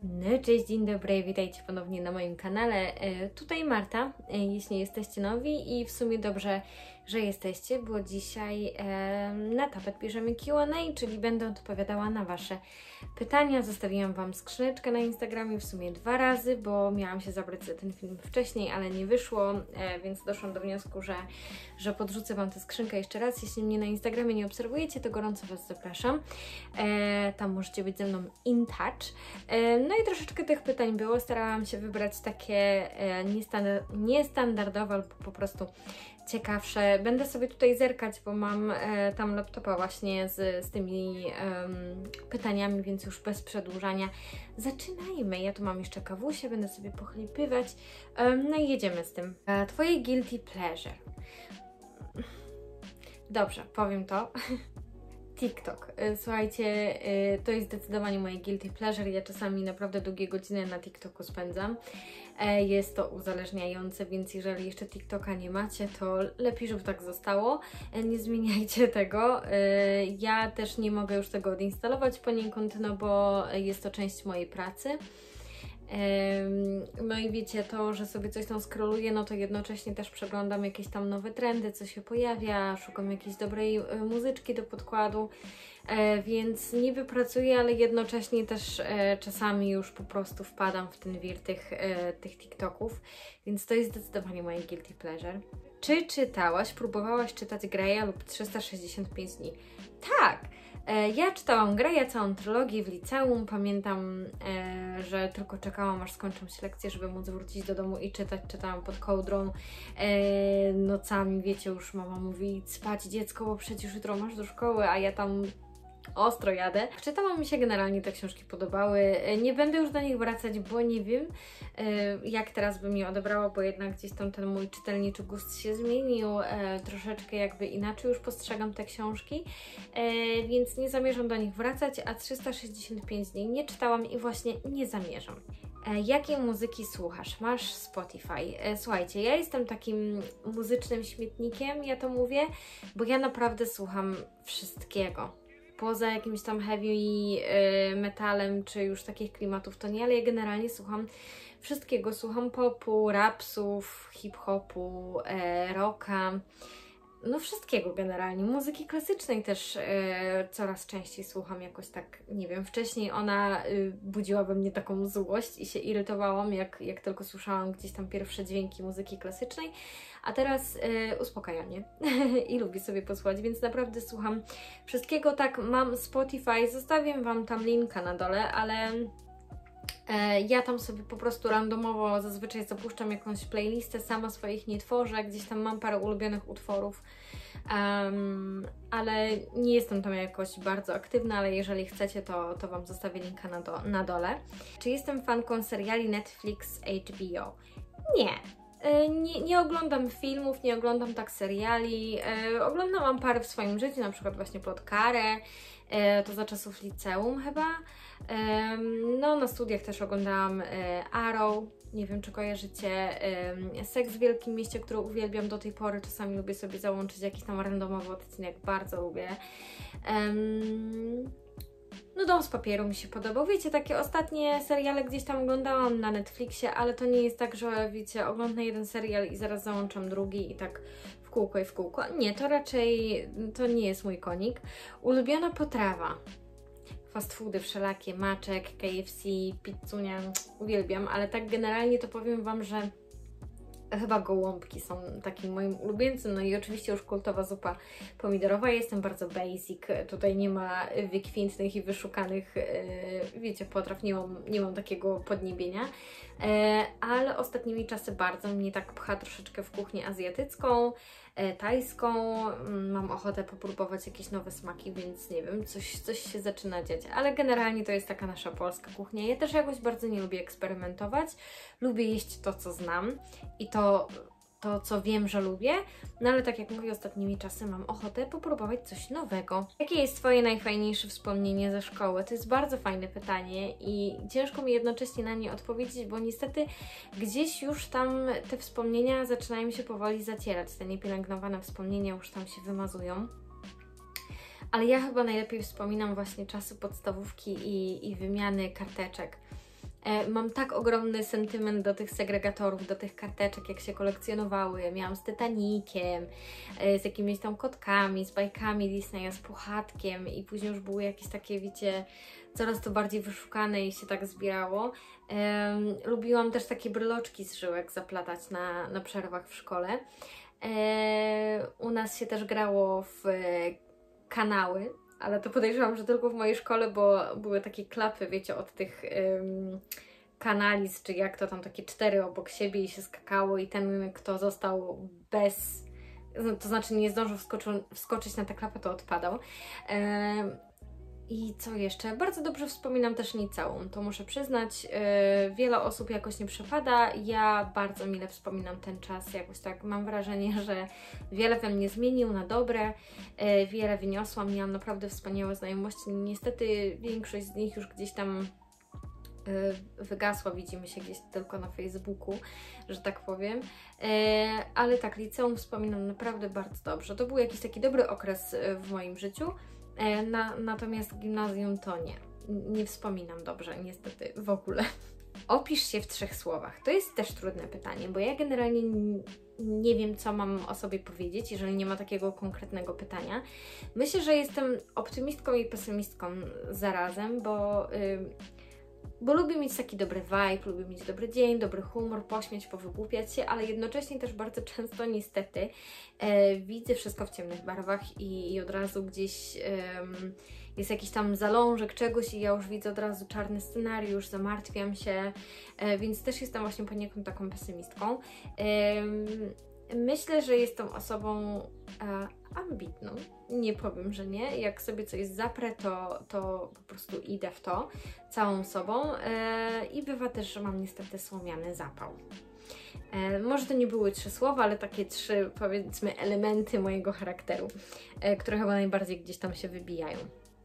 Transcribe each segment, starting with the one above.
No, cześć, dzień dobry, witajcie ponownie na moim kanale. Tutaj Marta, jeśli jesteście nowi i w sumie dobrze, że jesteście, bo dzisiaj na tapet bierzemy Q&A, czyli będę odpowiadała na Wasze pytania. Zostawiłam Wam skrzyneczkę na Instagramie w sumie 2 razy, bo miałam się zabrać za ten film wcześniej, ale nie wyszło, więc doszłam do wniosku, że podrzucę Wam tę skrzynkę jeszcze raz. Jeśli mnie na Instagramie nie obserwujecie, to gorąco Was zapraszam. Tam możecie być ze mną in touch. No i troszeczkę tych pytań było. Starałam się wybrać takie niestandardowe albo po prostu ciekawsze. Będę sobie tutaj zerkać, bo mam tam laptopa właśnie z tymi pytaniami, więc już bez przedłużania zaczynajmy. Ja tu mam jeszcze kawusie, będę sobie pochlipywać. No i jedziemy z tym. Twoje guilty pleasure. Dobrze, powiem to. TikTok. Słuchajcie, to jest zdecydowanie moje guilty pleasure. Ja czasami naprawdę długie godziny na TikToku spędzam. Jest to uzależniające, więc jeżeli jeszcze TikToka nie macie, to lepiej, żeby tak zostało. Nie zmieniajcie tego. Ja też nie mogę już tego odinstalować poniekąd, no bo jest to część mojej pracy. No i wiecie, to, że sobie coś tam scrolluję, no to jednocześnie też przeglądam jakieś tam nowe trendy, co się pojawia, szukam jakiejś dobrej muzyczki do podkładu, więc niby pracuję, ale jednocześnie też czasami już po prostu wpadam w ten wir tych TikToków, więc to jest zdecydowanie moje guilty pleasure. Czy czytałaś, próbowałaś czytać Greya lub 365 dni? Tak! Ja czytałam Greya, całą trylogię w liceum. Pamiętam, że tylko czekałam, aż skończą się lekcje, żeby móc wrócić do domu i czytać. Czytałam pod kołdrą nocami, wiecie, już mama mówi: idź spać dziecko, bo przecież jutro masz do szkoły, a ja tam ostro jadę. Czytałam, mi się generalnie te książki podobały. Nie będę już do nich wracać, bo nie wiem, jak teraz bym je odebrała, bo jednak gdzieś tam ten mój czytelniczy gust się zmienił. Troszeczkę jakby inaczej już postrzegam te książki, więc nie zamierzam do nich wracać, a 365 dni nie czytałam i właśnie nie zamierzam. Jakiej muzyki słuchasz? Masz Spotify? Słuchajcie, ja jestem takim muzycznym śmietnikiem, ja to mówię, bo ja naprawdę słucham wszystkiego. Poza jakimś tam heavy metalem, czy już takich klimatów, to nie, ale ja generalnie słucham wszystkiego. Słucham popu, rapsów, hip-hopu, rocka, no wszystkiego generalnie. Muzyki klasycznej też coraz częściej słucham jakoś tak, nie wiem, wcześniej ona budziła we mnie taką złość i się irytowałam, jak tylko słyszałam gdzieś tam pierwsze dźwięki muzyki klasycznej, a teraz uspokaja mnie i lubię sobie posłuchać, więc naprawdę słucham wszystkiego. Tak, mam Spotify, zostawię Wam tam linka na dole, ale ja tam sobie po prostu randomowo zazwyczaj zapuszczam jakąś playlistę, sama swoich nie tworzę, gdzieś tam mam parę ulubionych utworów, ale nie jestem tam jakoś bardzo aktywna, ale jeżeli chcecie, to Wam zostawię linka na dole. Czy jestem fanką seriali Netflix, HBO? Nie. Nie oglądam filmów, nie oglądam tak seriali, oglądałam parę w swoim życiu, na przykład właśnie Plotkarę, to za czasów liceum chyba. No na studiach też oglądałam Arrow, nie wiem czy kojarzycie, Seks w Wielkim Mieście, który uwielbiam do tej pory, czasami lubię sobie załączyć jakiś tam randomowy odcinek, bardzo lubię. No Dom z papieru mi się podobał. Wiecie, takie ostatnie seriale gdzieś tam oglądałam na Netflixie, ale to nie jest tak, że wiecie, oglądam jeden serial i zaraz załączam drugi i tak w kółko i w kółko. Nie, to raczej, to nie jest mój konik. Ulubiona potrawa. Fast foody wszelakie, maczek, KFC, pizzunia, uwielbiam, ale tak generalnie to powiem Wam, że chyba gołąbki są takim moim ulubieńcem, no i oczywiście już kultowa zupa pomidorowa. Ja jestem bardzo basic, tutaj nie ma wykwintnych i wyszukanych, wiecie, potraw, nie mam takiego podniebienia, ale ostatnimi czasy bardzo mnie tak pcha troszeczkę w kuchnię azjatycką, tajską, mam ochotę popróbować jakieś nowe smaki, więc nie wiem, coś się zaczyna dziać, ale generalnie to jest taka nasza polska kuchnia. Ja też jakoś bardzo nie lubię eksperymentować, lubię jeść to, co znam i to, co wiem, że lubię, no ale tak jak mówię, ostatnimi czasy mam ochotę popróbować coś nowego. Jakie jest Twoje najfajniejsze wspomnienie ze szkoły? To jest bardzo fajne pytanie i ciężko mi jednocześnie na nie odpowiedzieć, bo niestety gdzieś już tam te wspomnienia zaczynają się powoli zacierać, te niepielęgnowane wspomnienia już tam się wymazują. Ale ja chyba najlepiej wspominam właśnie czasy podstawówki i wymiany karteczek. Mam tak ogromny sentyment do tych segregatorów, do tych karteczek, jak się kolekcjonowały. Miałam z Titanikiem, z jakimiś tam kotkami, z bajkami Disneya, z Puchatkiem i później już były jakieś takie, wiecie, coraz to bardziej wyszukane i się tak zbierało. Lubiłam też takie bryloczki z żyłek zaplatać na przerwach w szkole. U nas się też grało w kanały, ale to podejrzewam, że tylko w mojej szkole, bo były takie klapy, wiecie, od tych kanaliz, czy jak to tam, takie 4 obok siebie i się skakało i ten, kto został bez, no, to znaczy nie zdążył wskoczyć na tę klapę, to odpadał. I co jeszcze? Bardzo dobrze wspominam też liceum, to muszę przyznać. Wiele osób jakoś nie przypada. Ja bardzo mile wspominam ten czas. Jakoś tak mam wrażenie, że wiele we mnie zmienił na dobre. Wiele wyniosłam. Miałam naprawdę wspaniałe znajomości. Niestety większość z nich już gdzieś tam wygasła. Widzimy się gdzieś tylko na Facebooku, że tak powiem. Ale tak, liceum wspominam naprawdę bardzo dobrze. To był jakiś taki dobry okres w moim życiu. Natomiast gimnazjum to nie wspominam dobrze, niestety w ogóle. Opisz się w 3 słowach. To jest też trudne pytanie, bo ja generalnie nie wiem, co mam o sobie powiedzieć, jeżeli nie ma takiego konkretnego pytania. Myślę, że jestem optymistką i pesymistką zarazem, bo lubię mieć taki dobry vibe, lubię mieć dobry dzień, dobry humor, pośmiać, powygłupiać się, ale jednocześnie też bardzo często niestety widzę wszystko w ciemnych barwach i od razu gdzieś jest jakiś tam zalążek czegoś i ja już widzę od razu czarny scenariusz, zamartwiam się, więc też jestem właśnie poniekąd taką pesymistką. Myślę, że jestem osobą ambitną, nie powiem, że nie. Jak sobie coś zaprę, to po prostu idę w to całą sobą i bywa też, że mam niestety słomiany zapał. Może to nie były 3 słowa, ale takie 3, powiedzmy, elementy mojego charakteru, które chyba najbardziej gdzieś tam się wybijają.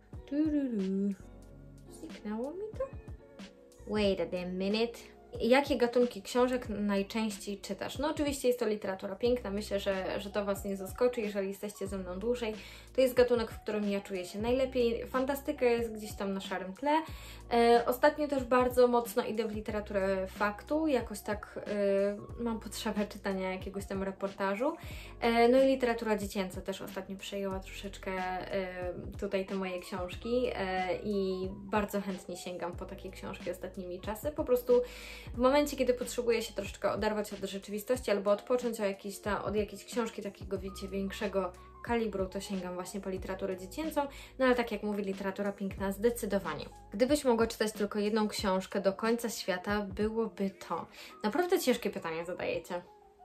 Zniknęło mi to? Wait a minute. Jakie gatunki książek najczęściej czytasz? No oczywiście jest to literatura piękna, myślę, że to Was nie zaskoczy, jeżeli jesteście ze mną dłużej. To jest gatunek, w którym ja czuję się najlepiej. Fantastyka jest gdzieś tam na szarym tle. Ostatnio też bardzo mocno idę w literaturę faktu, jakoś tak mam potrzebę czytania jakiegoś tam reportażu. No i literatura dziecięca też ostatnio przejęła troszeczkę tutaj te moje książki i bardzo chętnie sięgam po takie książki ostatnimi czasy. Po prostu w momencie, kiedy potrzebuję się troszeczkę oderwać od rzeczywistości albo odpocząć od jakiejś książki takiego, wiecie, większego kalibru, to sięgam właśnie po literaturę dziecięcą, no ale tak jak mówi literatura piękna, zdecydowanie. Gdybyś mogła czytać tylko jedną książkę do końca świata, byłoby to. Naprawdę ciężkie pytania zadajecie.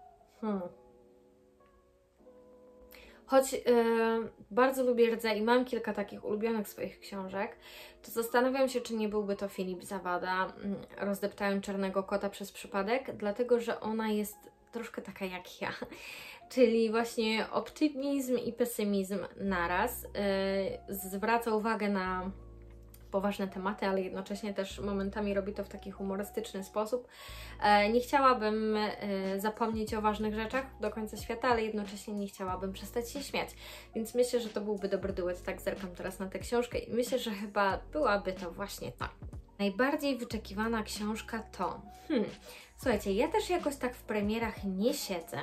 Choć bardzo lubię rdze i mam kilka takich ulubionych swoich książek, to zastanawiam się, czy nie byłby to Filip Zawada, Rozdeptałem czarnego kota przez przypadek, dlatego że ona jest troszkę taka jak ja. Czyli właśnie optymizm i pesymizm naraz. Zwraca uwagę na poważne tematy, ale jednocześnie też momentami robi to w taki humorystyczny sposób. Nie chciałabym zapomnieć o ważnych rzeczach do końca świata, ale jednocześnie nie chciałabym przestać się śmiać. Więc myślę, że to byłby dobry duet. Tak zerkam teraz na tę książkę i myślę, że chyba byłaby to właśnie ta. Najbardziej wyczekiwana książka to... Słuchajcie, ja też jakoś tak w premierach nie siedzę.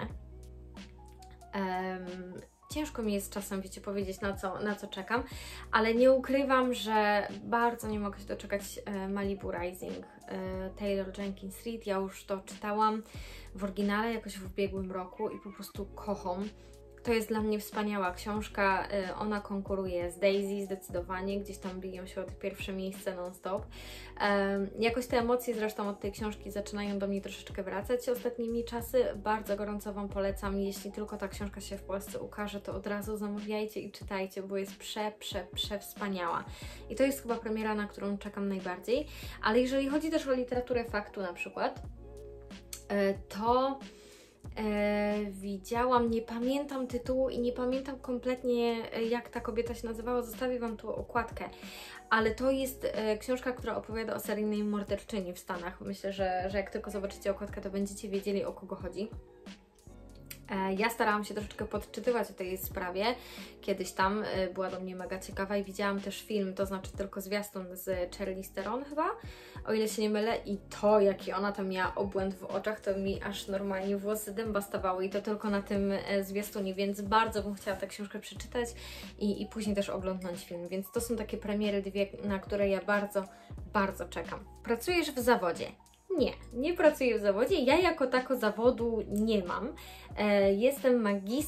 Ciężko mi jest czasem, wiecie, powiedzieć na co czekam, ale nie ukrywam, że bardzo nie mogę się doczekać Malibu Rising Taylor Jenkins Reid. Ja już to czytałam w oryginale jakoś w ubiegłym roku i po prostu kocham. To jest dla mnie wspaniała książka, ona konkuruje z Daisy zdecydowanie, gdzieś tam biją się o te pierwsze miejsce non-stop. Jakoś te emocje zresztą od tej książki zaczynają do mnie troszeczkę wracać ostatnimi czasy. Bardzo gorąco Wam polecam, jeśli tylko ta książka się w Polsce ukaże, to od razu zamawiajcie i czytajcie, bo jest wspaniała. I to jest chyba premiera, na którą czekam najbardziej. Ale jeżeli chodzi też o literaturę faktu na przykład, to... widziałam, nie pamiętam tytułu i nie pamiętam kompletnie, jak ta kobieta się nazywała, zostawię Wam tu okładkę, ale to jest książka, która opowiada o seryjnej morderczyni w Stanach. Myślę, że jak tylko zobaczycie okładkę, to będziecie wiedzieli, o kogo chodzi. Ja starałam się troszeczkę podczytywać o tej sprawie. Kiedyś tam była do mnie mega ciekawa i widziałam też film, to znaczy tylko zwiastun z Charlize Theron chyba, o ile się nie mylę, i to jaki ona tam miała obłęd w oczach, to mi aż normalnie włosy dęba stawały i to tylko na tym zwiastunie, więc bardzo bym chciała tę książkę przeczytać i później też oglądnąć film, więc to są takie premiery dwie, na które ja bardzo, bardzo czekam. Pracujesz w zawodzie? Nie, nie pracuję w zawodzie. Ja jako tako zawodu nie mam. Jestem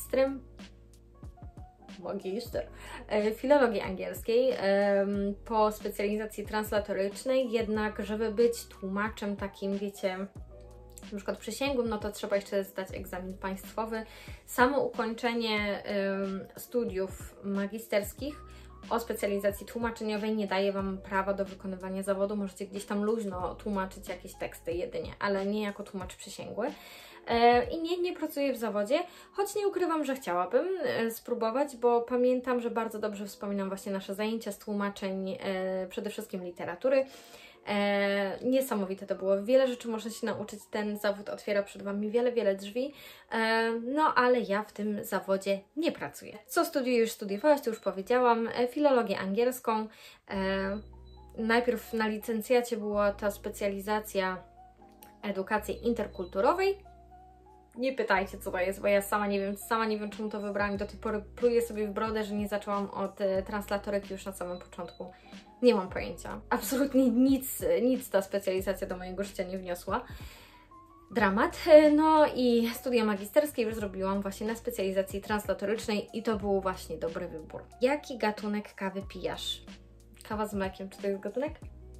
magister filologii angielskiej po specjalizacji translatorycznej, jednak żeby być tłumaczem takim, wiecie, na przykład przysięgłym, no to trzeba jeszcze zdać egzamin państwowy. Samo ukończenie studiów magisterskich o specjalizacji tłumaczeniowej nie daje Wam prawa do wykonywania zawodu. Możecie gdzieś tam luźno tłumaczyć jakieś teksty jedynie, ale nie jako tłumacz przysięgły. I nie pracuję w zawodzie, choć nie ukrywam, że chciałabym spróbować, bo pamiętam, że bardzo dobrze wspominam właśnie nasze zajęcia z tłumaczeń, przede wszystkim literatury. Niesamowite to było. Wiele rzeczy można się nauczyć, ten zawód otwiera przed Wami wiele drzwi, no ale ja w tym zawodzie nie pracuję. Co już studiowałaś, to już powiedziałam, filologię angielską. Najpierw na licencjacie była ta specjalizacja edukacji interkulturowej. Nie pytajcie, co to jest, bo ja sama nie wiem, czemu to wybrałam i do tej pory pluję sobie w brodę, że nie zaczęłam od translatoryki już na samym początku. Nie mam pojęcia. Absolutnie nic ta specjalizacja do mojego życia nie wniosła. Dramat. No i studia magisterskie już zrobiłam właśnie na specjalizacji translatorycznej i to był właśnie dobry wybór. Jaki gatunek kawy pijasz? Kawa z mlekiem, czy to jest gatunek?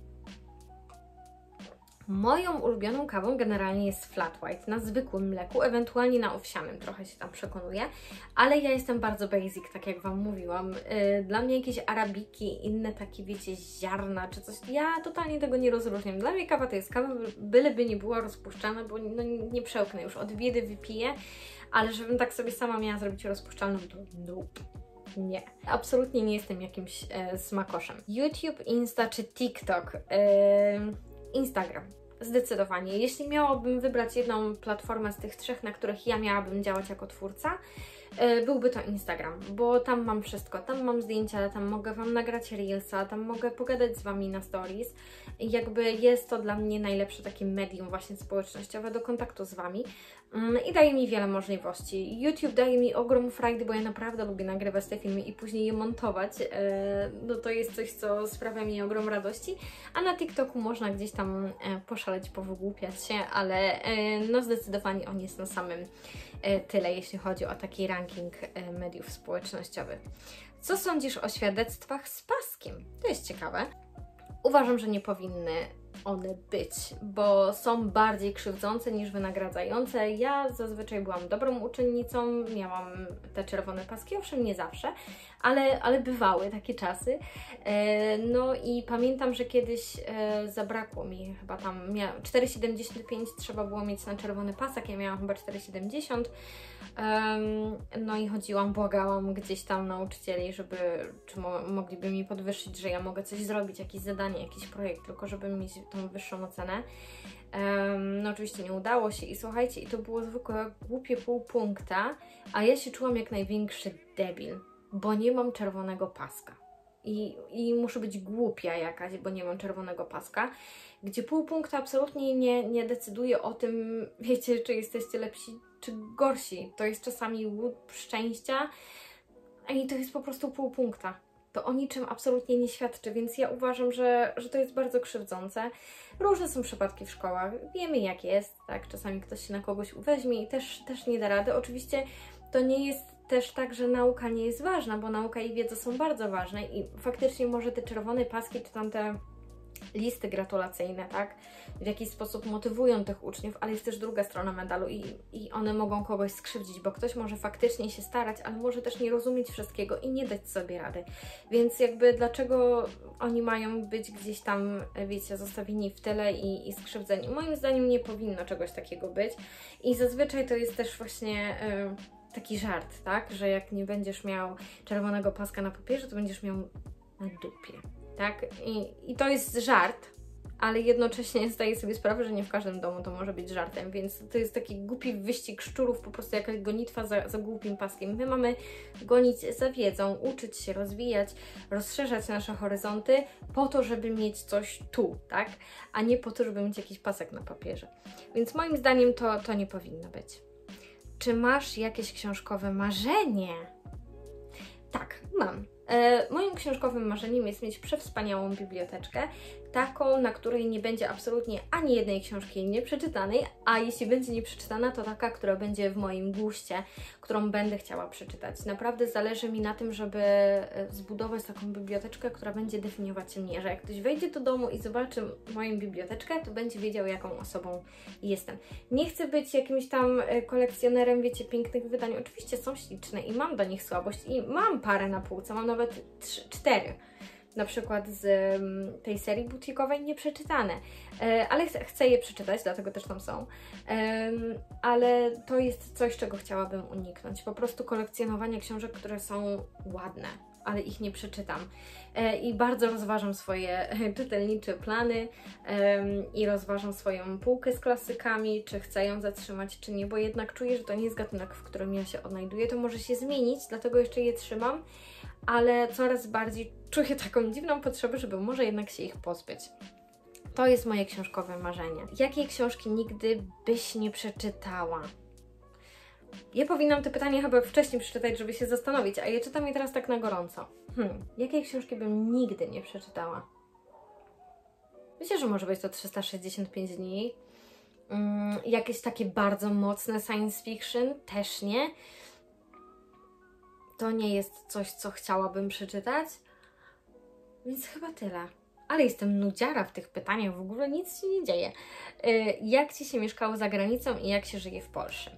Moją ulubioną kawą generalnie jest flat white, na zwykłym mleku, ewentualnie na owsianym, trochę się tam przekonuję, ale ja jestem bardzo basic, tak jak Wam mówiłam. Dla mnie jakieś arabiki, inne takie, wiecie, ziarna czy coś, ja totalnie tego nie rozróżniam. Dla mnie kawa to jest kawa, byleby nie była rozpuszczalna, bo no, nie przełknę już, od biedy wypiję, ale żebym tak sobie sama miała zrobić rozpuszczalną, to nope. Nie, absolutnie nie jestem jakimś smakoszem. YouTube, Insta czy TikTok? Instagram. Zdecydowanie. Jeśli miałabym wybrać jedną platformę z tych trzech, na których ja miałabym działać jako twórca, byłby to Instagram, bo tam mam wszystko. Tam mam zdjęcia, tam mogę Wam nagrać reelsa, tam mogę pogadać z Wami na stories. I jakby jest to dla mnie najlepsze takie medium właśnie społecznościowe do kontaktu z Wami i daje mi wiele możliwości. YouTube daje mi ogrom frajdy, bo ja naprawdę lubię nagrywać te filmy i później je montować. No to jest coś, co sprawia mi ogrom radości, a na TikToku można gdzieś tam poszaleć, powygłupiać się, ale no zdecydowanie on jest na samym tyle, jeśli chodzi o taki ranking mediów społecznościowych. Co sądzisz o świadectwach z paskiem? To jest ciekawe. Uważam, że nie powinny one być, bo są bardziej krzywdzące niż wynagradzające. Ja zazwyczaj byłam dobrą uczennicą, miałam te czerwone paski, owszem nie zawsze, ale bywały takie czasy. No i pamiętam, że kiedyś zabrakło mi chyba tam 4,75 trzeba było mieć na czerwony pasek, ja miałam chyba 4,70. No i chodziłam, błagałam gdzieś tam nauczycieli, czy mogliby mi podwyższyć, że ja mogę coś zrobić, jakieś zadanie, jakiś projekt, tylko żeby mieć tą wyższą ocenę. No oczywiście nie udało się i słuchajcie, i to było zwykłe głupie pół punkta, a ja się czułam jak największy debil, bo nie mam czerwonego paska. I muszę być głupia jakaś, bo nie mam czerwonego paska, gdzie pół punkta absolutnie nie decyduje o tym, wiecie, czy jesteście lepsi, czy gorsi. To jest czasami łup szczęścia i to jest po prostu pół punkta. To o niczym absolutnie nie świadczy, więc ja uważam, że to jest bardzo krzywdzące. Różne są przypadki w szkołach, wiemy jak jest, tak? Czasami ktoś się na kogoś uweźmie i też nie da rady. Oczywiście to nie jest też tak, że nauka nie jest ważna, bo nauka i wiedza są bardzo ważne i faktycznie może te czerwone paski czy tam te listy gratulacyjne, tak, w jakiś sposób motywują tych uczniów, ale jest też druga strona medalu i one mogą kogoś skrzywdzić, bo ktoś może faktycznie się starać, ale może też nie rozumieć wszystkiego i nie dać sobie rady. Więc jakby dlaczego oni mają być gdzieś tam, wiecie, zostawieni w tyle i skrzywdzeni? Moim zdaniem nie powinno czegoś takiego być i zazwyczaj to jest też właśnie taki żart, tak, że jak nie będziesz miał czerwonego paska na papierze, to będziesz miał na dupie. Tak? I to jest żart, ale jednocześnie zdaję sobie sprawę, że nie w każdym domu to może być żartem, więc to jest taki głupi wyścig szczurów, po prostu jakaś gonitwa za głupim paskiem. My mamy gonić za wiedzą, uczyć się, rozwijać, rozszerzać nasze horyzonty po to, żeby mieć coś tu, tak? A nie po to, żeby mieć jakiś pasek na papierze. Więc moim zdaniem to nie powinno być. Czy masz jakieś książkowe marzenie? Tak, mam. Moim książkowym marzeniem jest mieć przewspaniałą biblioteczkę, taką, na której nie będzie absolutnie ani jednej książki nieprzeczytanej, a jeśli będzie nieprzeczytana, to taka, która będzie w moim guście, którą będę chciała przeczytać. Naprawdę zależy mi na tym, żeby zbudować taką biblioteczkę, która będzie definiować mnie, że jak ktoś wejdzie do domu i zobaczy moją biblioteczkę, to będzie wiedział, jaką osobą jestem. Nie chcę być jakimś tam kolekcjonerem, wiecie, pięknych wydań. Oczywiście są śliczne i mam do nich słabość i mam parę na półce, mam nawet 4. Na przykład z tej serii butikowej nieprzeczytane, ale chcę je przeczytać, dlatego też tam są, ale to jest coś, czego chciałabym uniknąć, po prostu kolekcjonowanie książek, które są ładne, ale ich nie przeczytam i bardzo rozważam swoje czytelnicze plany i rozważam swoją półkę z klasykami, czy chcę ją zatrzymać, czy nie, bo jednak czuję, że to nie jest gatunek, w którym ja się odnajduję, to może się zmienić, dlatego jeszcze je trzymam, ale coraz bardziej czuję taką dziwną potrzebę, żeby może jednak się ich pozbyć. To jest moje książkowe marzenie. Jakiej książki nigdy byś nie przeczytała? Ja powinnam te pytania chyba wcześniej przeczytać, żeby się zastanowić, a ja czytam je teraz tak na gorąco. Jakiej książki bym nigdy nie przeczytała? Myślę, że może być to 365 dni. Jakieś takie bardzo mocne science fiction? Też nie. To nie jest coś, co chciałabym przeczytać, więc chyba tyle. Ale jestem nudziara w tych pytaniach, w ogóle nic się nie dzieje. Jak Ci się mieszkało za granicą i jak się żyje w Polsce?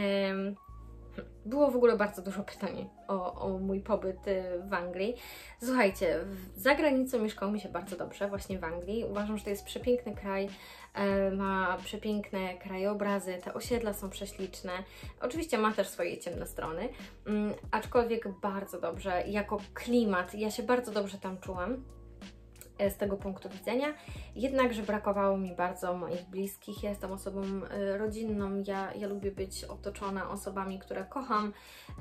Było w ogóle bardzo dużo pytań o mój pobyt w Anglii. Słuchajcie, za granicą mieszkało mi się bardzo dobrze, właśnie w Anglii. Uważam, że to jest przepiękny kraj, ma przepiękne krajobrazy, te osiedla są prześliczne. Oczywiście ma też swoje ciemne strony, aczkolwiek bardzo dobrze, jako klimat, ja się bardzo dobrze tam czułam z tego punktu widzenia, jednakże brakowało mi bardzo moich bliskich. Ja jestem osobą rodzinną, ja lubię być otoczona osobami, które kocham,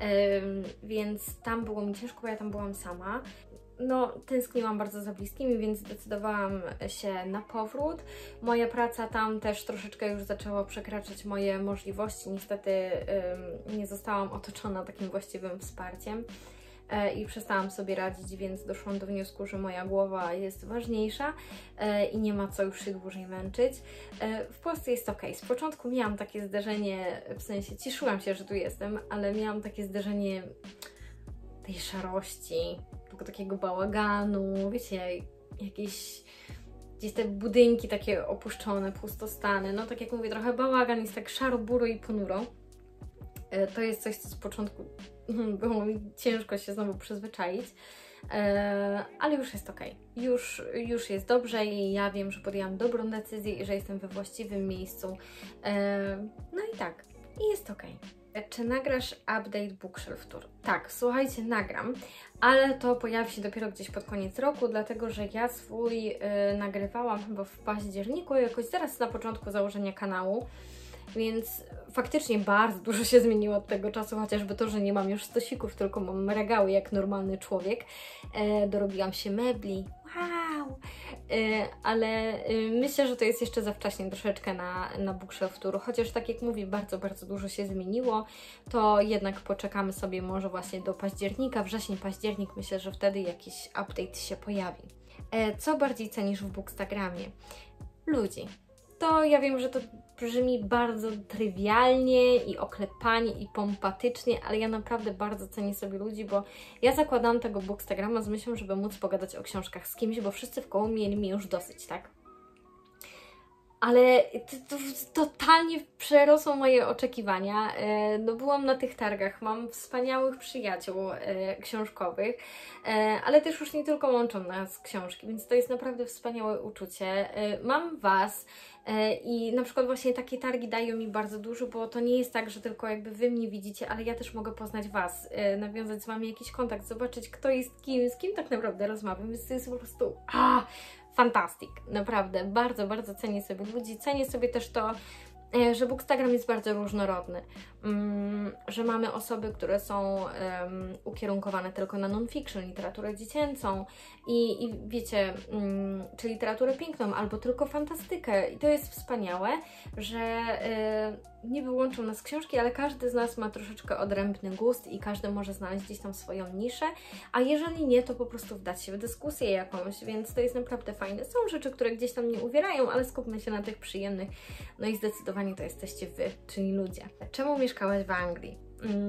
więc tam było mi ciężko, bo ja tam byłam sama. No, tęskniłam bardzo za bliskimi, więc zdecydowałam się na powrót. Moja praca tam też troszeczkę już zaczęła przekraczać moje możliwości. Niestety nie zostałam otoczona takim właściwym wsparciem i przestałam sobie radzić, więc doszłam do wniosku, że moja głowa jest ważniejsza i nie ma co już się dłużej męczyć. W Polsce jest ok. Z początku miałam takie zderzenie, w sensie cieszyłam się, że tu jestem, ale miałam takie zderzenie tej szarości, tego takiego bałaganu, wiecie, jakieś gdzieś te budynki takie opuszczone, pustostany, no tak jak mówię, trochę bałagan, jest tak szaro, buro i ponuro. To jest coś, co z początku było mi ciężko się znowu przyzwyczaić, ale już jest ok. Już jest dobrze i ja wiem, że podjęłam dobrą decyzję i że jestem we właściwym miejscu. No i tak, i jest ok. Czy nagrasz update Bookshelf Tour? Tak, słuchajcie, nagram, ale to pojawi się dopiero gdzieś pod koniec roku, dlatego że ja swój nagrywałam chyba w październiku, jakoś zaraz na początku założenia kanału. Więc faktycznie bardzo dużo się zmieniło od tego czasu, chociażby to, że nie mam już stosików, tylko mam regały jak normalny człowiek. Dorobiłam się mebli, wow! Ale myślę, że to jest jeszcze za wcześnie troszeczkę na Bookshelf Tour, chociaż tak jak mówię, bardzo, bardzo dużo się zmieniło, to jednak poczekamy sobie może właśnie do października, wrzesień, październik, myślę, że wtedy jakiś update się pojawi. Co bardziej cenisz w Bookstagramie? Ludzi. To ja wiem, że to brzmi bardzo trywialnie i oklepanie i pompatycznie, ale ja naprawdę bardzo cenię sobie ludzi, bo ja zakładałam tego Bookstagrama z myślą, żeby móc pogadać o książkach z kimś, bo wszyscy wkoło mieli mi już dosyć, tak? Ale to totalnie przerosło moje oczekiwania. No byłam na tych targach, mam wspaniałych przyjaciół książkowych, ale też już nie tylko łączą nas książki, więc to jest naprawdę wspaniałe uczucie. Mam Was i na przykład właśnie takie targi dają mi bardzo dużo, bo to nie jest tak, że tylko jakby Wy mnie widzicie, ale ja też mogę poznać Was, nawiązać z Wami jakiś kontakt, zobaczyć kto jest kim, z kim tak naprawdę rozmawiam, więc to jest po prostu fantastic, naprawdę, bardzo, bardzo cenię sobie ludzi, cenię sobie też to, że Bookstagram jest bardzo różnorodny, że mamy osoby, które są ukierunkowane tylko na non-fiction, literaturę dziecięcą i wiecie, czy literaturę piękną, albo tylko fantastykę i to jest wspaniałe, że niby łączą nas książki, ale każdy z nas ma troszeczkę odrębny gust i każdy może znaleźć gdzieś tam swoją niszę, a jeżeli nie, to po prostu wdać się w dyskusję jakąś, więc to jest naprawdę fajne. Są rzeczy, które gdzieś tam nie uwierają, ale skupmy się na tych przyjemnych, no i zdecydowanie to jesteście Wy, czyli ludzie. Czemu mieszkałaś w Anglii?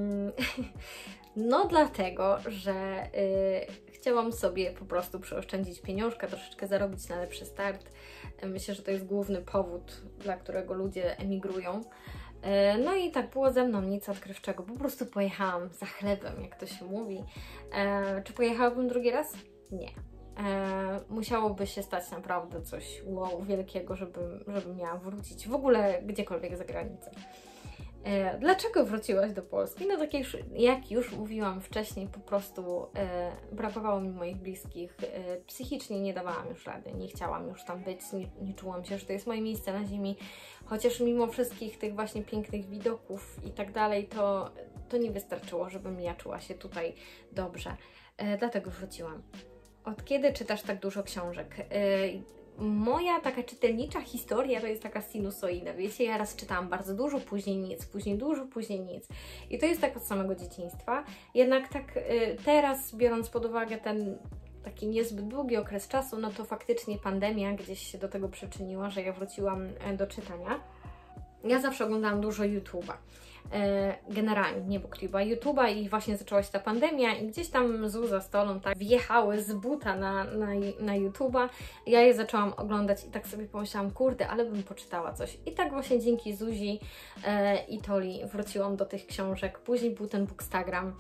No dlatego, że chciałam sobie po prostu przeoszczędzić pieniążka, troszeczkę zarobić na lepszy start. Myślę, że to jest główny powód, dla którego ludzie emigrują. No i tak było ze mną, nic odkrywczego. Po prostu pojechałam za chlebem, jak to się mówi. Czy pojechałabym drugi raz? Nie. Musiałoby się stać naprawdę coś wow, wielkiego, żebym miała wrócić w ogóle gdziekolwiek za granicę. Dlaczego wróciłaś do Polski? No tak jak już mówiłam wcześniej, po prostu brakowało mi moich bliskich, psychicznie nie dawałam już rady, nie chciałam już tam być, nie czułam się, że to jest moje miejsce na ziemi, chociaż mimo wszystkich tych właśnie pięknych widoków i tak dalej, to nie wystarczyło, żebym ja czuła się tutaj dobrze, dlatego wróciłam. Od kiedy czytasz tak dużo książek? Moja taka czytelnicza historia to jest taka sinusoida, wiecie, ja raz czytałam bardzo dużo, później nic, później dużo, później nic. I to jest tak od samego dzieciństwa. Jednak tak teraz, biorąc pod uwagę ten taki niezbyt długi okres czasu, no to faktycznie pandemia gdzieś się do tego przyczyniła, że ja wróciłam do czytania. Ja zawsze oglądałam dużo YouTube'a. Generalnie, nie BookTube'a, YouTube'a i właśnie zaczęła się ta pandemia i gdzieś tam Zuza z Tolą tak wjechały z buta na YouTube'a. Ja je zaczęłam oglądać i tak sobie pomyślałam, kurde, ale bym poczytała coś. I tak właśnie dzięki Zuzi i Toli wróciłam do tych książek. Później był ten Bookstagram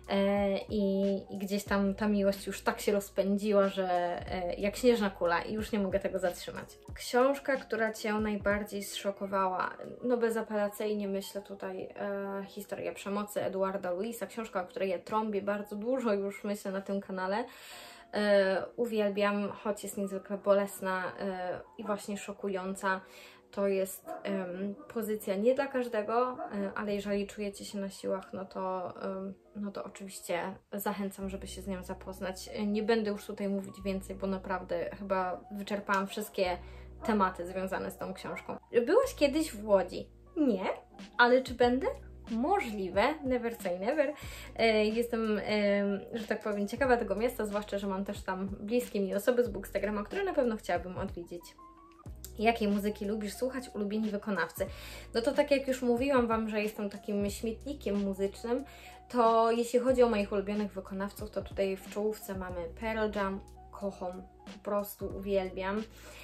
i gdzieś tam ta miłość już tak się rozpędziła, że jak śnieżna kula i już nie mogę tego zatrzymać. Książka, która Cię najbardziej zszokowała, no bezapelacyjnie myślę tutaj Historia przemocy Edwarda Louisa, książka, o której ja trąbię bardzo dużo już myślę na tym kanale. Uwielbiam, choć jest niezwykle bolesna i właśnie szokująca. To jest pozycja nie dla każdego, ale jeżeli czujecie się na siłach, no to oczywiście zachęcam, żeby się z nią zapoznać. Nie będę już tutaj mówić więcej, bo naprawdę chyba wyczerpałam wszystkie tematy związane z tą książką. Byłaś kiedyś w Łodzi? Nie, ale czy będę? Możliwe, never say never. Jestem, że tak powiem, ciekawa tego miasta, zwłaszcza, że mam też tam bliskie mi osoby z Bookstagrama, które na pewno chciałabym odwiedzić. Jakiej muzyki lubisz słuchać? Ulubieni wykonawcy. No to tak jak już mówiłam Wam, że jestem takim śmietnikiem muzycznym, to jeśli chodzi o moich ulubionych wykonawców, to tutaj w czołówce mamy Pearl Jam, kocham, po prostu uwielbiam.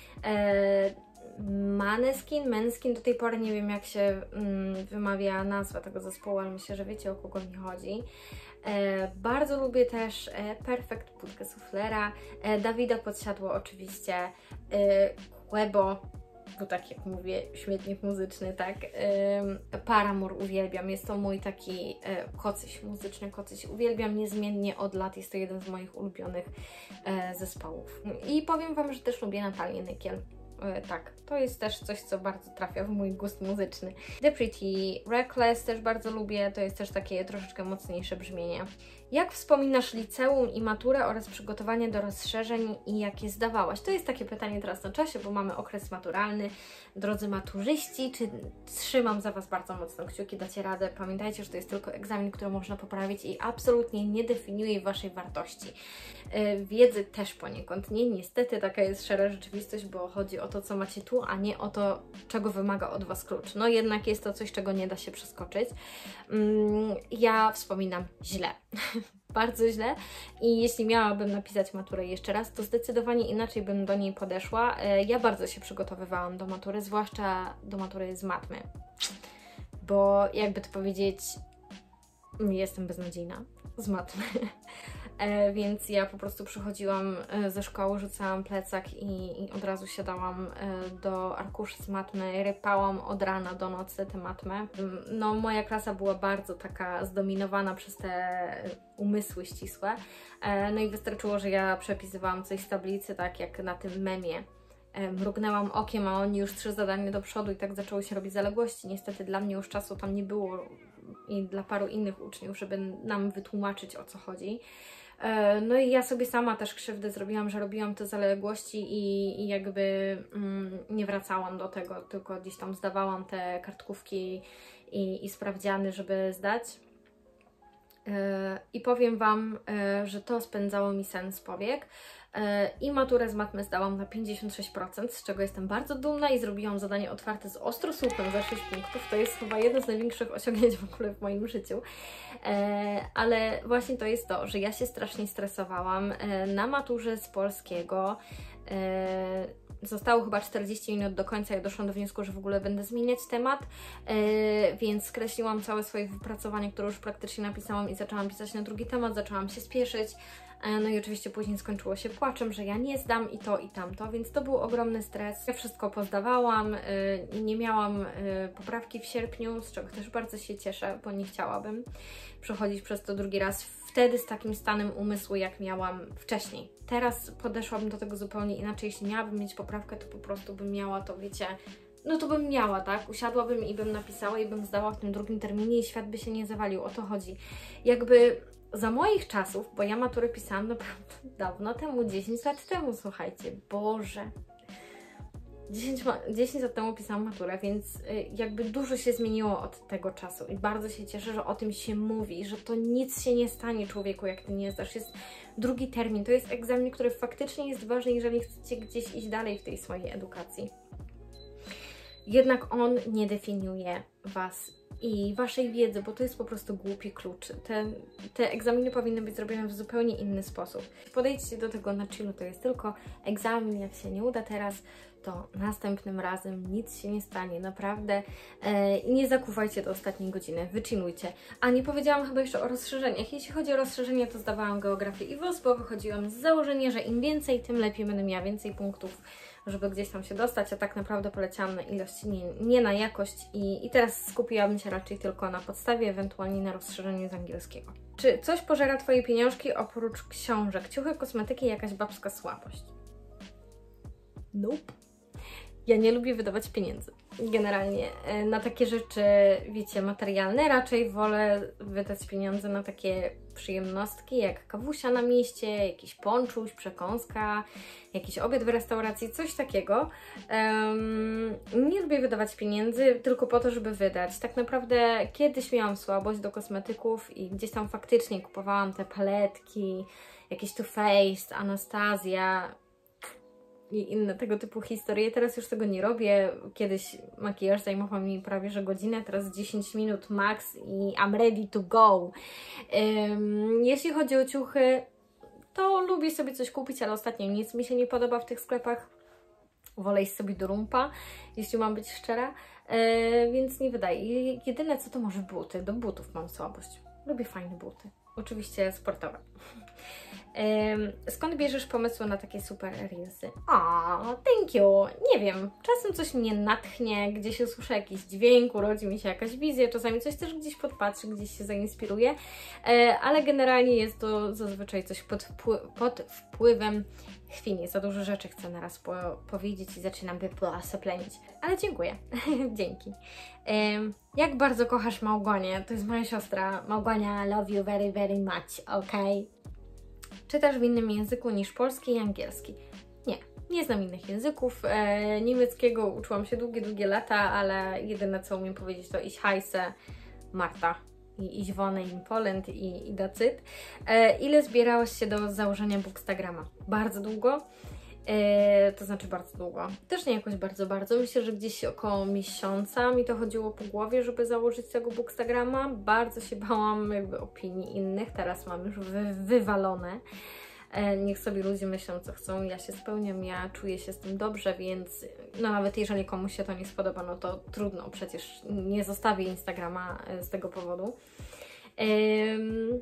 Måneskin, do tej pory nie wiem jak się wymawia nazwa tego zespołu, ale myślę, że wiecie o kogo mi chodzi. Bardzo lubię też Perfect, Płytkę Suflera, Dawida Podsiadło oczywiście, Quebo, bo tak jak mówię, śmietnik muzyczny, tak. Paramore uwielbiam, jest to mój taki kocyś muzyczny, uwielbiam niezmiennie od lat, jest to jeden z moich ulubionych zespołów. I powiem Wam, że też lubię Natalię Nykiel. Tak, to jest też coś, co bardzo trafia w mój gust muzyczny. The Pretty Reckless też bardzo lubię, to jest też takie troszeczkę mocniejsze brzmienie. Jak wspominasz liceum i maturę oraz przygotowanie do rozszerzeń i jakie zdawałaś? To jest takie pytanie teraz na czasie, bo mamy okres maturalny. Drodzy maturzyści, trzymam za Was bardzo mocno kciuki, dacie radę. Pamiętajcie, że to jest tylko egzamin, który można poprawić i absolutnie nie definiuje Waszej wartości. Wiedzy też poniekąd nie, niestety taka jest szara rzeczywistość, bo chodzi o to, co macie tu, a nie o to, czego wymaga od Was klucz. No jednak jest to coś, czego nie da się przeskoczyć. Ja wspominam źle. Bardzo źle i jeśli miałabym napisać maturę jeszcze raz, to zdecydowanie inaczej bym do niej podeszła. Ja bardzo się przygotowywałam do matury, zwłaszcza do matury z matmy, bo jakby to powiedzieć, jestem beznadziejna z matmy. więc ja po prostu przychodziłam ze szkoły, rzucałam plecak i od razu siadałam do arkuszy z matmy, rypałam od rana do nocy tę matmę. No moja klasa była bardzo taka zdominowana przez te umysły ścisłe, no i wystarczyło, że ja przepisywałam coś z tablicy, tak jak na tym memie. Mrugnęłam okiem, a oni już 3 zadania do przodu i tak zaczęły się robić zaległości. Niestety dla mnie już czasu tam nie było i dla paru innych uczniów, żeby nam wytłumaczyć, o co chodzi. No i ja sobie sama też krzywdę zrobiłam, że robiłam te zaległości i jakby nie wracałam do tego, tylko gdzieś tam zdawałam te kartkówki i sprawdziany, żeby zdać. I powiem Wam, że to spędzało mi sen z powiek. I maturę z matmy zdałam na 56%, z czego jestem bardzo dumna i zrobiłam zadanie otwarte z ostrosłupem za 6 punktów. To jest chyba jedno z największych osiągnięć w ogóle w moim życiu. Ale właśnie to jest to, że ja się strasznie stresowałam na maturze z polskiego. Zostało chyba 40 minut do końca, ja doszłam do wniosku, że w ogóle będę zmieniać temat, więc skreśliłam całe swoje wypracowanie, które już praktycznie napisałam i zaczęłam pisać na drugi temat, zaczęłam się spieszyć. No i oczywiście później skończyło się płaczem, że ja nie zdam i to i tamto, więc to był ogromny stres. Ja wszystko pozdawałam, nie miałam poprawki w sierpniu, z czego też bardzo się cieszę, bo nie chciałabym przechodzić przez to drugi raz wtedy z takim stanem umysłu, jak miałam wcześniej. Teraz podeszłabym do tego zupełnie inaczej. Jeśli miałabym mieć poprawkę, to po prostu bym miała to, wiecie, no to bym miała, tak? Usiadłabym i bym napisała i bym zdała w tym drugim terminie i świat by się nie zawalił. O to chodzi. Jakby za moich czasów, bo ja maturę pisałam naprawdę dawno temu, 10 lat temu, słuchajcie, Boże. 10 lat temu pisałam maturę, więc jakby dużo się zmieniło od tego czasu i bardzo się cieszę, że o tym się mówi, że to nic się nie stanie człowieku, jak Ty nie zdasz. Jest drugi termin, to jest egzamin, który faktycznie jest ważny, jeżeli chcecie gdzieś iść dalej w tej swojej edukacji. Jednak on nie definiuje Was i Waszej wiedzy, bo to jest po prostu głupi klucz. Te egzaminy powinny być zrobione w zupełnie inny sposób. Podejdźcie do tego na chillu, to jest tylko egzamin, jak się nie uda teraz, to następnym razem nic się nie stanie, naprawdę. Nie zakuwajcie do ostatniej godziny, wychillujcie. A nie powiedziałam chyba jeszcze o rozszerzeniach. Jeśli chodzi o rozszerzenie, to zdawałam geografię i WOS, bo wychodziłam z założenia, że im więcej, tym lepiej, będę miała więcej punktów, żeby gdzieś tam się dostać, a tak naprawdę poleciałam na ilość, nie na jakość i teraz skupiłabym się raczej tylko na podstawie, ewentualnie na rozszerzeniu z angielskiego. Czy coś pożera Twoje pieniążki oprócz książek, ciuchy, kosmetyki i jakaś babska słabość? Nope. Ja nie lubię wydawać pieniędzy. Generalnie na takie rzeczy, wiecie, materialne. Raczej wolę wydać pieniądze na takie przyjemnostki, jak kawusia na mieście, jakiś ponczuś, przekąska, jakiś obiad w restauracji, coś takiego. Nie lubię wydawać pieniędzy tylko po to, żeby wydać. Tak naprawdę kiedyś miałam słabość do kosmetyków i gdzieś tam faktycznie kupowałam te paletki, jakieś Too Faced, Anastasia i inne tego typu historie. Teraz już tego nie robię. Kiedyś makijaż zajmował mi prawie że godzinę, teraz 10 minut max i I'm ready to go. Jeśli chodzi o ciuchy, to lubię sobie coś kupić, ale ostatnio nic mi się nie podoba w tych sklepach. Wolę iść sobie do Rumpa, jeśli mam być szczera, więc nie wydaje. Jedyne co to może buty. Do butów mam słabość. Lubię fajne buty. Oczywiście sportowe. Skąd bierzesz pomysły na takie super reelsy? Thank you! Nie wiem, czasem coś mnie natchnie, gdzieś usłyszę jakiś dźwięk, urodzi mi się jakaś wizja, czasami coś też gdzieś podpatrzę, gdzieś się zainspiruję, ale generalnie jest to zazwyczaj coś pod wpływem chwili. Za dużo rzeczy chcę naraz powiedzieć i zaczynam wyplasoplenić. Ale dziękuję. Dzięki. Jak bardzo kochasz Małgonię? To jest moja siostra. Małgonia, I love you very, very much, ok? Czytasz w innym języku niż polski i angielski? Nie znam innych języków. Niemieckiego uczyłam się długie lata, ale jedyne co umiem powiedzieć to ich heiße Marta i ich wohne in Poland i that's it. Ile zbierałaś się do założenia Bookstagrama? Bardzo długo. To znaczy bardzo długo. Też nie jakoś bardzo. Myślę, że gdzieś około miesiąca mi to chodziło po głowie, żeby założyć tego Bookstagrama. Bardzo się bałam jakby opinii innych. Teraz mam już wywalone. Niech sobie ludzie myślą, co chcą. Ja się spełniam, ja czuję się z tym dobrze, więc no nawet jeżeli komuś się to nie spodoba, no to trudno. Przecież nie zostawię Instagrama z tego powodu.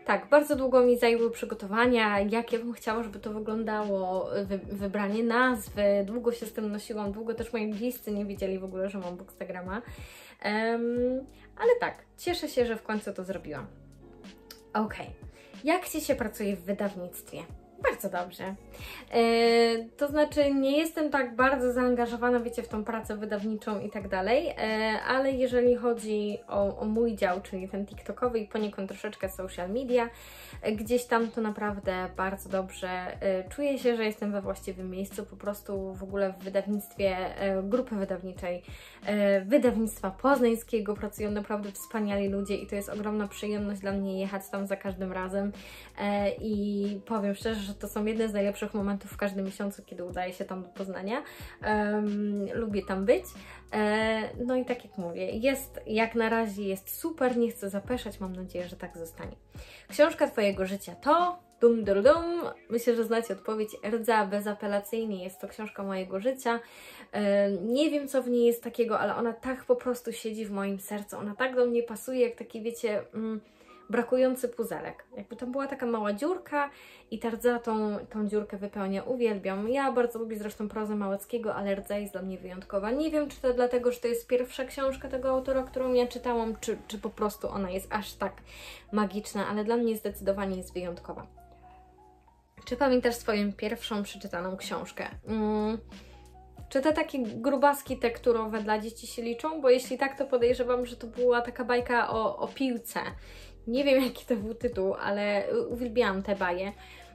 Tak, bardzo długo mi zajęły przygotowania, jakie bym chciała, żeby to wyglądało, wybranie nazwy, długo się z tym nosiłam, długo też moi bliscy nie wiedzieli w ogóle, że mam Bookstagrama, ale tak, cieszę się, że w końcu to zrobiłam. Okej, jak Ci się pracuje w wydawnictwie? Bardzo dobrze. To znaczy nie jestem tak bardzo zaangażowana, wiecie, w tą pracę wydawniczą i tak dalej, ale jeżeli chodzi o mój dział, czyli ten TikTokowy i poniekąd troszeczkę social media, gdzieś tam to naprawdę bardzo dobrze czuję się, że jestem we właściwym miejscu, po prostu w ogóle w wydawnictwie grupy wydawniczej, wydawnictwa poznańskiego pracują naprawdę wspaniali ludzie i to jest ogromna przyjemność dla mnie jechać tam za każdym razem i powiem szczerze, że to są jedne z najlepszych momentów w każdym miesiącu, kiedy udaje się tam do Poznania. Lubię tam być. No i tak jak mówię, jak na razie jest super, nie chcę zapeszać, mam nadzieję, że tak zostanie. Książka Twojego życia to... Dum, dum, dum. Myślę, że znacie odpowiedź. Rdza bezapelacyjnie jest to książka mojego życia. Nie wiem, co w niej jest takiego, ale ona tak po prostu siedzi w moim sercu. Ona tak do mnie pasuje, jak taki, wiecie... brakujący puzelek. Jakby tam była taka mała dziurka i ta Rdza tą dziurkę wypełnia. Uwielbiam. Ja bardzo lubię zresztą prozę Małeckiego, ale Rdza jest dla mnie wyjątkowa. Nie wiem, czy to dlatego, że to jest pierwsza książka tego autora, którą ja czytałam, czy po prostu ona jest aż tak magiczna, ale dla mnie zdecydowanie jest wyjątkowa. Czy pamiętasz swoją pierwszą przeczytaną książkę? Czy te takie grubaski tekturowe dla dzieci się liczą? Bo jeśli tak, to podejrzewam, że to była taka bajka o piłce. Nie wiem, jaki to był tytuł, ale uwielbiałam te baje.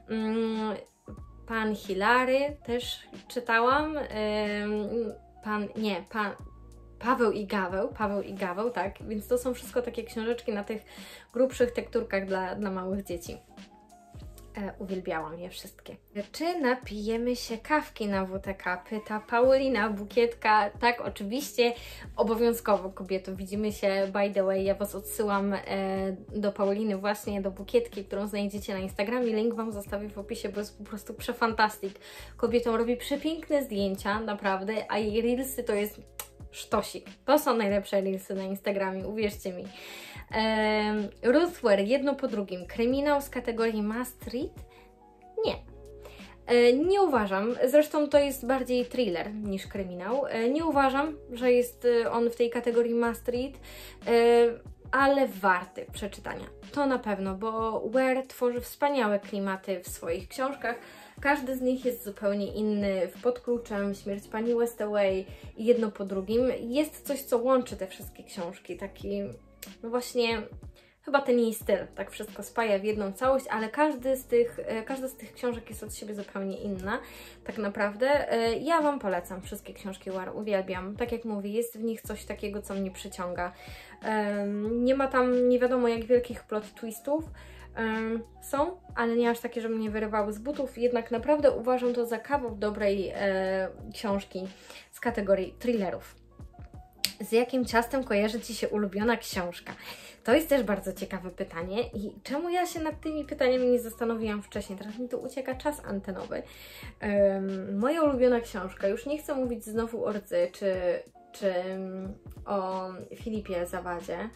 Pan Hilary też czytałam. Paweł i Gaweł, tak. Więc to są wszystko takie książeczki na tych grubszych tekturkach dla małych dzieci. Uwielbiałam je wszystkie. Czy napijemy się kawki na WTK? Pyta Paulina Bukietka. Tak, oczywiście, obowiązkowo, kobieto. Widzimy się, by the way, ja Was odsyłam do Pauliny, właśnie do Bukietki, którą znajdziecie na Instagramie. Link Wam zostawię w opisie, bo jest po prostu przefantastic. Kobietą robi przepiękne zdjęcia, naprawdę, a jej reelsy to jest sztosik. To są najlepsze reelsy na Instagramie, uwierzcie mi. Ruth Ware, jedno po drugim. Kryminał z kategorii Must Read? Nie. Nie uważam, zresztą to jest bardziej thriller niż kryminał. Nie uważam, że jest on w tej kategorii Must Read, ale warty przeczytania. To na pewno, bo Ware tworzy wspaniałe klimaty w swoich książkach. Każdy z nich jest zupełnie inny. W Pod kluczem, Śmierć pani Westaway i jedno po drugim. Jest coś, co łączy te wszystkie książki. Taki, no właśnie, chyba ten jej styl tak wszystko spaja w jedną całość, ale każda z tych książek jest od siebie zupełnie inna. Tak naprawdę ja Wam polecam wszystkie książki Ware, uwielbiam. Tak jak mówię, jest w nich coś takiego, co mnie przyciąga. Nie ma tam nie wiadomo jak wielkich plot twistów. Są, ale nie aż takie, żeby mnie wyrywały z butów, jednak naprawdę uważam to za kawał dobrej książki z kategorii thrillerów. Z jakim ciastem kojarzy Ci się ulubiona książka? To jest też bardzo ciekawe pytanie i czemu ja się nad tymi pytaniami nie zastanowiłam wcześniej? Teraz mi tu ucieka czas antenowy. Moja ulubiona książka, już nie chcę mówić znowu o Rdzy, czy o Filipie Zawadzie.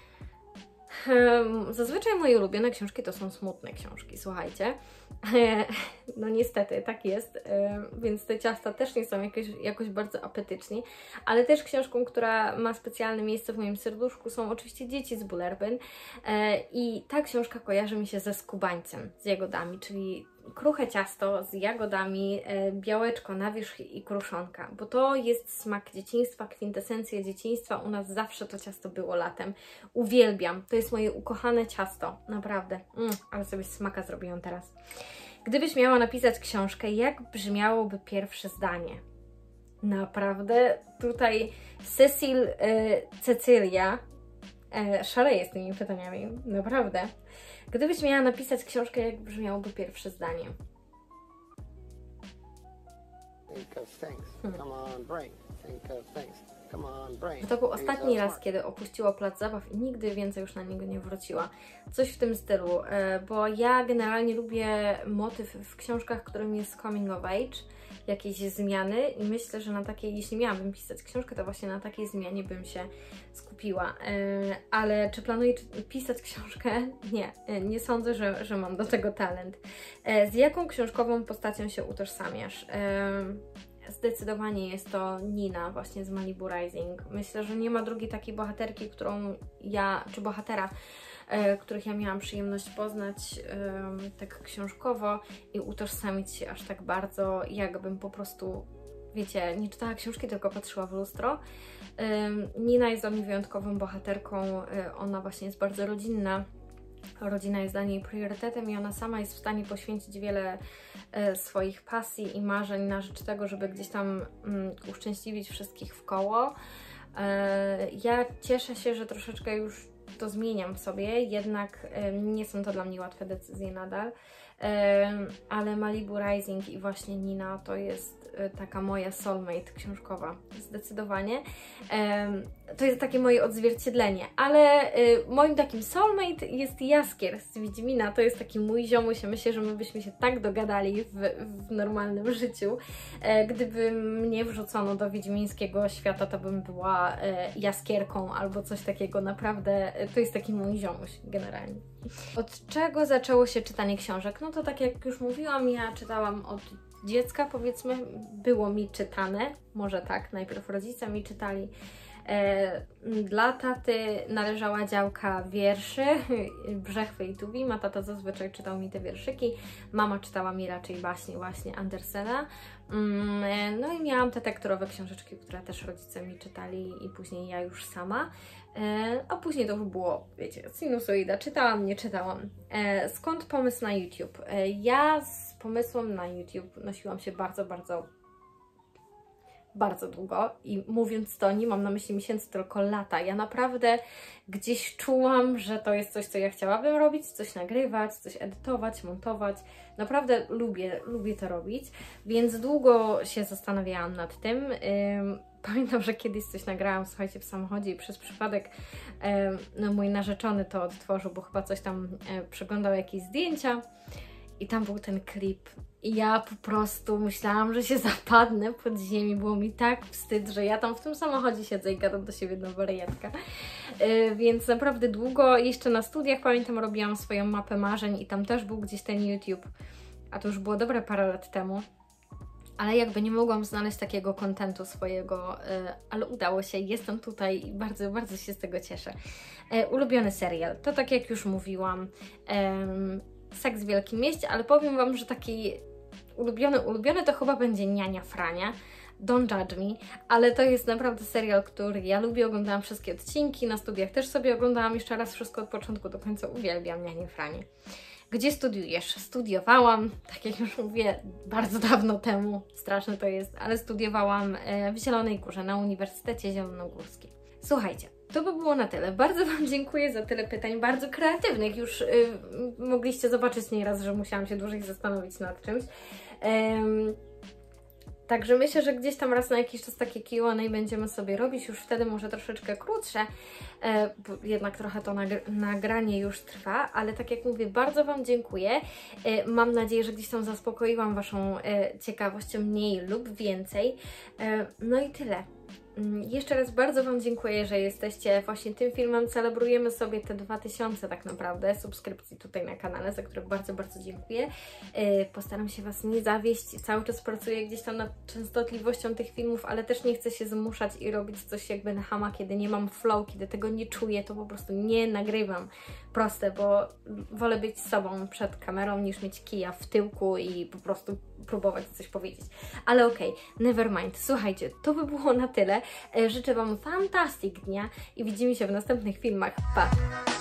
Zazwyczaj moje ulubione książki to są smutne książki, słuchajcie. No niestety, tak jest, więc te ciasta też nie są jakoś bardzo apetyczni, ale też książką, która ma specjalne miejsce w moim serduszku są oczywiście Dzieci z Bullerbyn i ta książka kojarzy mi się ze skubańcem, z jagodami, czyli kruche ciasto z jagodami, białeczko na wierzch i kruszonka, bo to jest smak dzieciństwa, kwintesencja dzieciństwa. U nas zawsze to ciasto było latem. Uwielbiam, to jest moje ukochane ciasto, naprawdę. Ale sobie smaka zrobiłam teraz. Gdybyś miała napisać książkę, jak brzmiałoby pierwsze zdanie? Naprawdę, tutaj Cecylia szaleje z tymi pytaniami, naprawdę. Gdybyś miała napisać książkę, jak brzmiałoby pierwsze zdanie? To był ostatni raz, kiedy opuściła plac zabaw i nigdy więcej już na niego nie wróciła. Coś w tym stylu, bo ja generalnie lubię motyw w książkach, którym jest coming of age, jakieś zmiany i myślę, że na takiej, jeśli miałabym pisać książkę, to właśnie na takiej zmianie bym się skupiła. Ale czy planuję pisać książkę? Nie, nie sądzę, że mam do tego talent. Z jaką książkową postacią się utożsamiasz? Zdecydowanie jest to Nina właśnie z Malibu Rising. Myślę, że nie ma drugiej takiej bohaterki, którą ja, czy bohatera, których ja miałam przyjemność poznać tak książkowo i utożsamić się aż tak bardzo, jakbym po prostu, wiecie, nie czytała książki, tylko patrzyła w lustro. Nina jest dla mnie wyjątkową bohaterką, ona właśnie jest bardzo rodzinna. Rodzina jest dla niej priorytetem i ona sama jest w stanie poświęcić wiele swoich pasji i marzeń na rzecz tego, żeby gdzieś tam uszczęśliwić wszystkich wkoło. Ja cieszę się, że troszeczkę już to zmieniam w sobie, jednak nie są to dla mnie łatwe decyzje nadal, ale Malibu Rising i właśnie Nina to jest taka moja soulmate książkowa, zdecydowanie. To jest takie moje odzwierciedlenie, ale moim takim soulmate jest Jaskier z Wiedźmina, to jest taki mój ziomuś, ja myślę, że my byśmy się tak dogadali w normalnym życiu. Gdyby mnie wrzucono do wiedźmińskiego świata, to bym była Jaskierką albo coś takiego, naprawdę to jest taki mój ziomuś generalnie. Od czego zaczęło się czytanie książek? No to tak jak już mówiłam, ja czytałam od dziecka, powiedzmy, było mi czytane, może tak, najpierw rodzice mi czytali. Dla taty należała działka wierszy, Brzechwy i Tuwima, tata zazwyczaj czytał mi te wierszyki, mama czytała mi raczej baśnie właśnie Andersena. No i miałam te tekturowe książeczki, które też rodzice mi czytali i później ja już sama. A później to już było, wiecie, sinusoida, czytałam, nie czytałam. Skąd pomysł na YouTube? Ja z pomysłem na YouTube nosiłam się bardzo długo i mówiąc to, nie mam na myśli miesięcy, tylko lata. Ja naprawdę gdzieś czułam, że to jest coś, co ja chciałabym robić, coś nagrywać, coś edytować, montować. Naprawdę lubię to robić, więc długo się zastanawiałam nad tym. Pamiętam, że kiedyś coś nagrałam, słuchajcie, w samochodzie i przez przypadek no, mój narzeczony to odtworzył, bo chyba coś tam przeglądał jakieś zdjęcia i tam był ten klip. I ja po prostu myślałam, że się zapadnę pod ziemi, było mi tak wstyd, że ja tam w tym samochodzie siedzę i gadam do siebie na wariatka. Więc naprawdę długo, jeszcze na studiach pamiętam, robiłam swoją mapę marzeń i tam też był gdzieś ten YouTube, a to już było dobre parę lat temu. Ale jakby nie mogłam znaleźć takiego kontentu swojego, ale udało się, jestem tutaj i bardzo się z tego cieszę. Ulubiony serial, to tak jak już mówiłam, Seks w Wielkim Mieście, ale powiem Wam, że taki ulubiony to chyba będzie Niania Frania, Don't Judge Me, ale to jest naprawdę serial, który ja lubię, oglądałam wszystkie odcinki, na studiach też sobie oglądałam jeszcze raz wszystko od początku do końca, uwielbiam Nianię Franię. Gdzie studiujesz? Studiowałam, tak jak już mówię, bardzo dawno temu, straszne to jest, ale studiowałam w Zielonej Górze, na Uniwersytecie Zielonogórskim. Słuchajcie, to by było na tyle. Bardzo Wam dziękuję za tyle pytań, bardzo kreatywnych. Już mogliście zobaczyć nieraz, że musiałam się dłużej zastanowić nad czymś. Także myślę, że gdzieś tam raz na jakiś czas takie Q&A będziemy sobie robić, już wtedy może troszeczkę krótsze, bo jednak trochę to nagranie już trwa, ale tak jak mówię, bardzo Wam dziękuję. Mam nadzieję, że gdzieś tam zaspokoiłam Waszą ciekawość mniej lub więcej. No i tyle. Jeszcze raz bardzo Wam dziękuję, że jesteście. Właśnie tym filmem celebrujemy sobie te 2000 tak naprawdę subskrypcji tutaj na kanale, za które bardzo dziękuję. Postaram się Was nie zawieść. Cały czas pracuję gdzieś tam nad częstotliwością tych filmów, ale też nie chcę się zmuszać i robić coś jakby na chama, kiedy nie mam flow, kiedy tego nie czuję, to po prostu nie nagrywam. Proste, bo wolę być sobą przed kamerą niż mieć kija w tyłku i po prostu próbować coś powiedzieć. Ale okej, never mind. Słuchajcie, to by było na tyle. Życzę Wam fantastic dnia i widzimy się w następnych filmach. Pa!